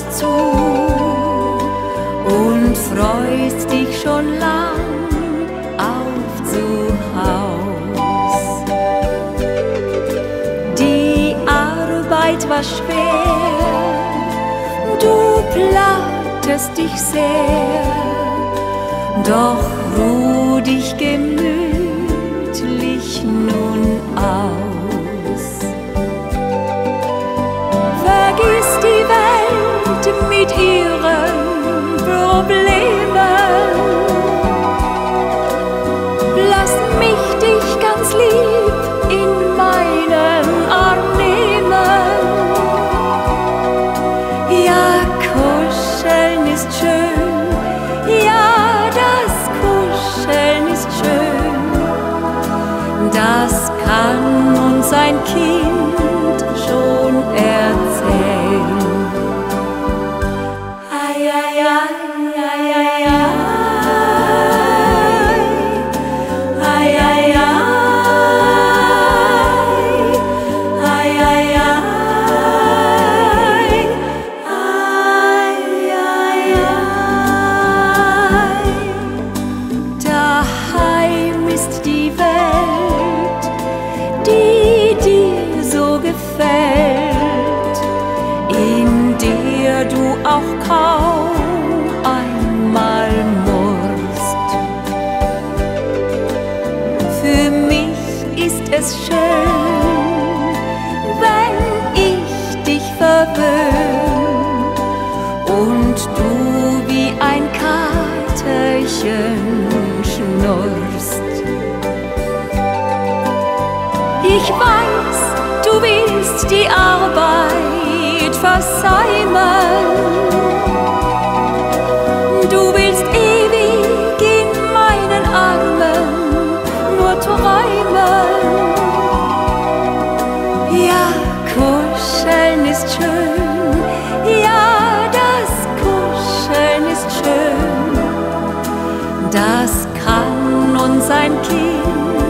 zu und freust dich schon lang auf Zuhaus. Die Arbeit war schwer, du plagtest dich sehr, doch ruh dich gemütlich nun aus. Vergiss die Welt mit ihren Problemen, lass mich dich ganz lieb in meinen Arm nehmen. Ja, kuscheln ist schön, ja, das Kuscheln ist schön, das kann uns ein Kind schon erzählen. Ai, ai, ai, ai, ai, ai, ai, ai, ai, ai, daheim ist die Welt, die dir so gefällt, in der du auch kaum einmal murrst. Für mich ist es schön, wenn ich dich verwöhn und du wie ein Katerchen schnurrst. Ich weiß, du willst die Arbeit versäumen, du willst ewig in meinen Armen nur träumen. Ja, kuscheln ist schön, ja, das Kuscheln ist schön, das kann uns ein Kind